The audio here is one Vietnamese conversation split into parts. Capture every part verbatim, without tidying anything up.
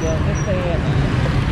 trên cái xe này.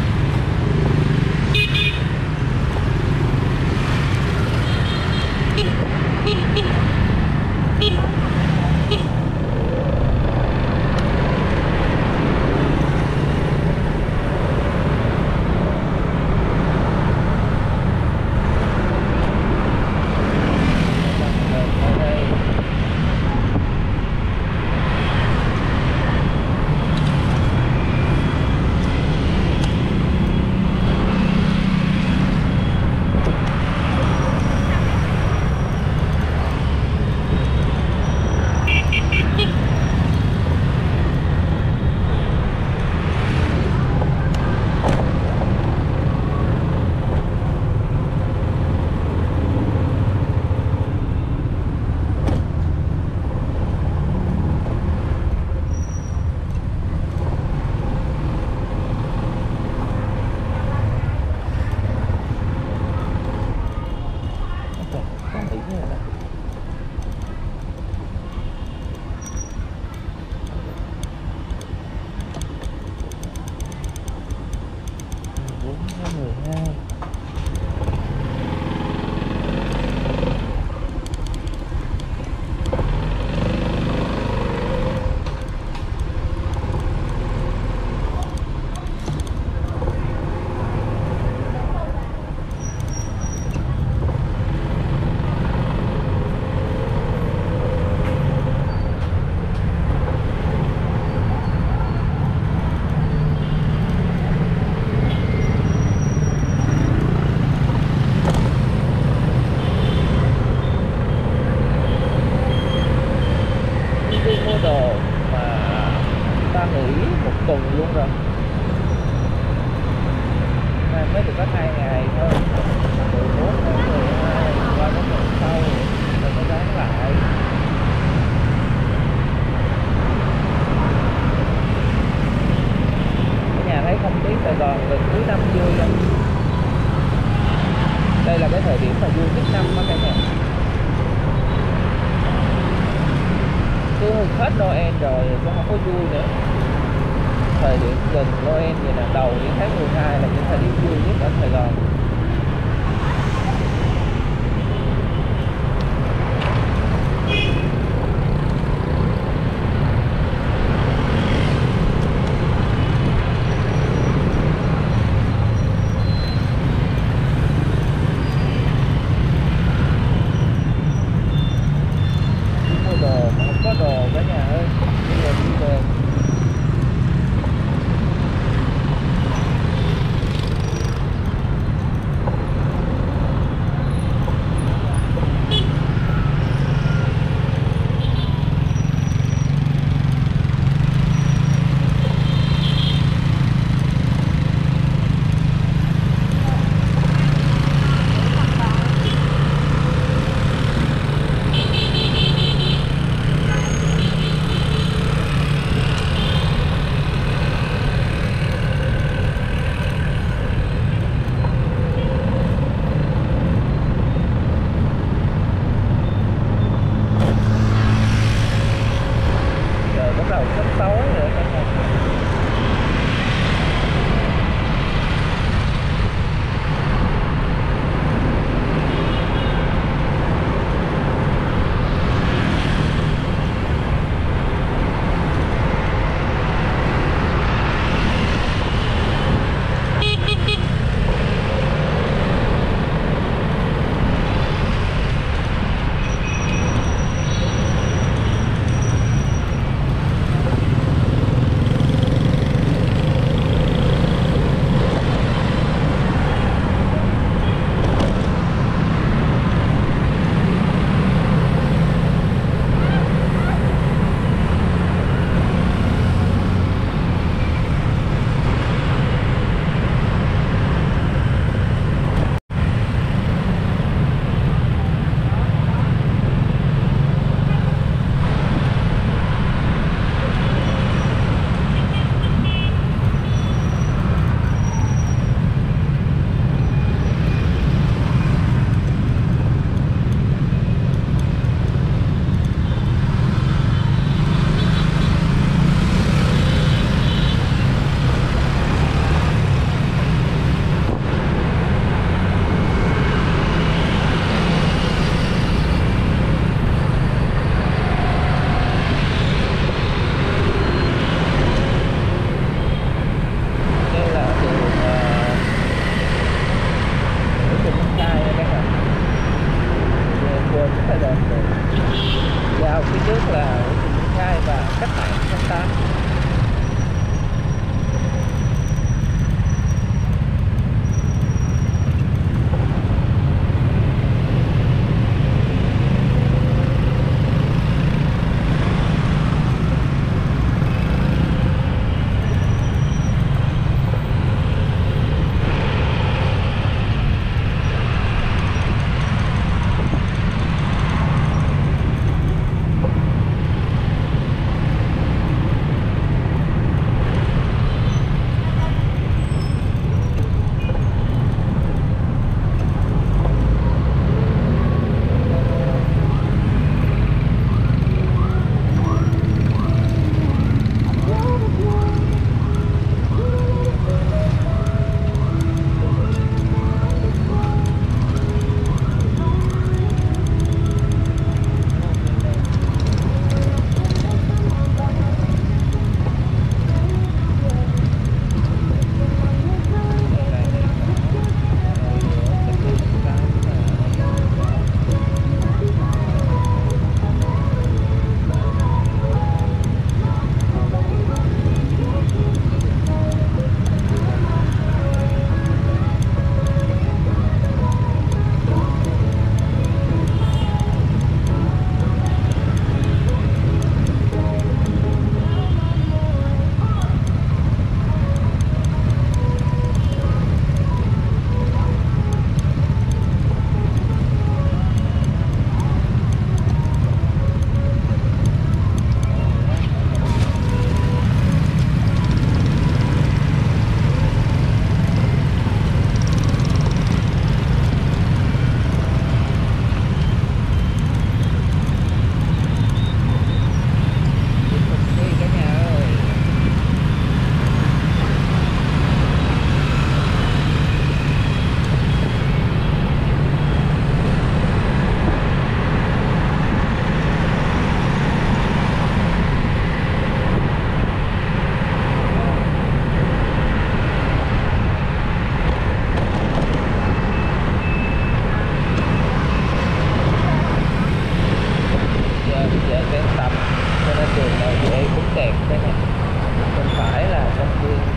Đây là cái thời điểm mà vui nhất năm đó cả nhà. Cứ hết Noel rồi cũng không có vui nữa. Thời điểm gần Noel vậy là đầu những tháng mười hai là những thời điểm vui nhất ở Sài Gòn.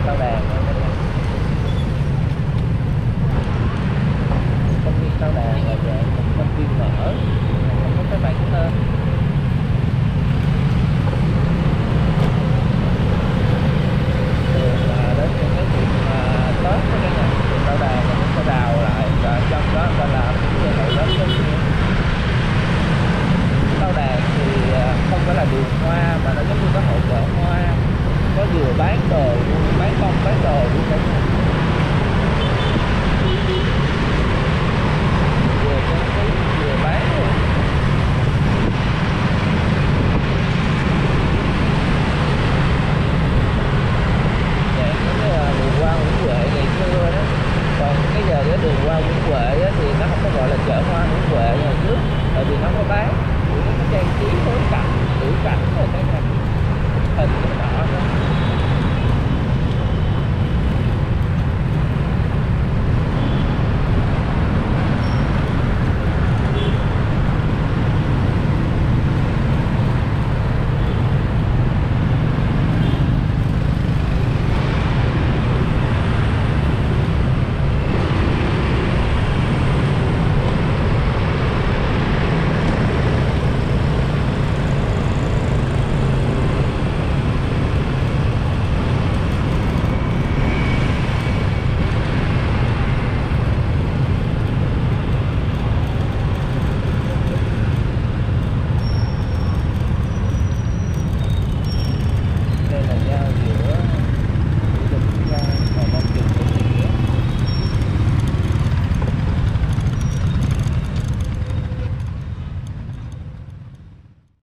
Tao Đàn thôi cả nhà. Công viên Tao Đàn là về một công viên mở, không có cái bảng tên. Thường là đến những cái dịp mà Tết đó cả nhà, thì Tao Đàn là nó sẽ đào lại và trong đó người ta làm những cái hội lớp rất nhiều. Tao Đàn thì không phải là đường hoa mà nó giống như cái hội chợ hoa, có vừa bán đồ, bán bông bán đồ luôn cả nhà.